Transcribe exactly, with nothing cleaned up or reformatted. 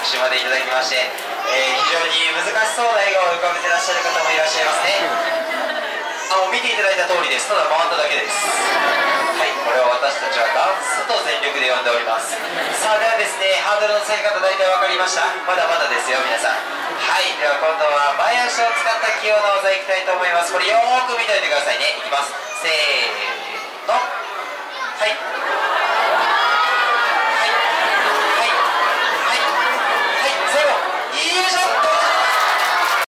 拍手までいただきまして、えー、非常に難しそうな笑顔を浮かべてらっしゃる方もいらっしゃいますね。あの見ていただいた通りです。ただ回っただけです。はい、これを私たちはダンスと全力で呼んでおります。さあではですね、ハードルの下げ方大体分かりました？まだまだですよ皆さん。はい、では今度は前足を使った器用な技いきたいと思います。これよーく見ておいてくださいね。いきます。せーの。